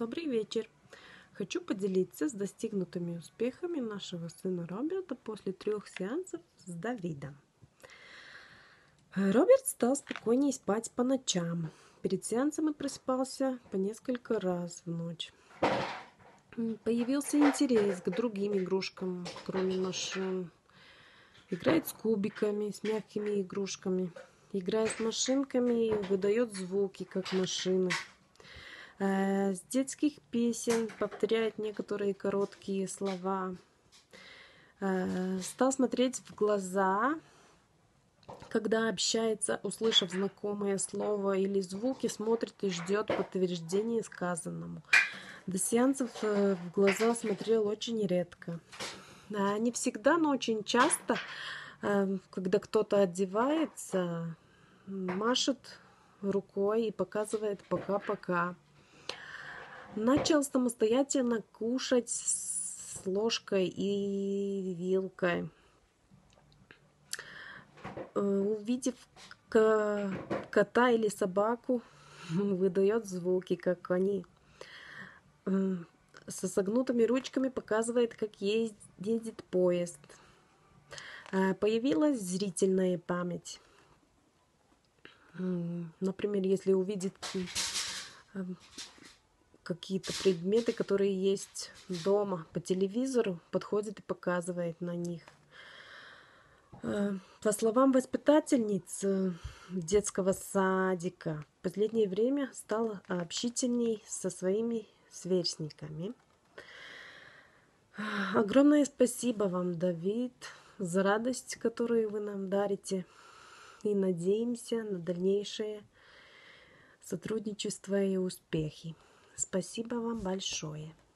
Добрый вечер! Хочу поделиться с достигнутыми успехами нашего сына Роберта после 3 сеансов с Давидом. Роберт стал спокойнее спать по ночам. Перед сеансом он просыпался по несколько раз в ночь. Появился интерес к другим игрушкам, кроме машин. Играет с кубиками, с мягкими игрушками. Играет с машинками и выдает звуки, как машины. С детских песен повторяет некоторые короткие слова. Стал смотреть в глаза, когда общается, услышав знакомое слово или звуки, смотрит и ждет подтверждения сказанному. До сеансов в глаза смотрел очень редко. Не всегда, но очень часто, когда кто-то одевается, машет рукой и показывает «пока-пока». Начал самостоятельно кушать с ложкой и вилкой. Увидев кота или собаку, выдает звуки, как они. Со согнутыми ручками показывает, как едет поезд. Появилась зрительная память. Например, если увидит какие-то предметы, которые есть дома по телевизору, подходит и показывает на них. По словам воспитательниц детского садика, в последнее время стал общительней со своими сверстниками. Огромное спасибо вам, Давид, за радость, которую вы нам дарите. И надеемся на дальнейшее сотрудничество и успехи. Спасибо вам большое.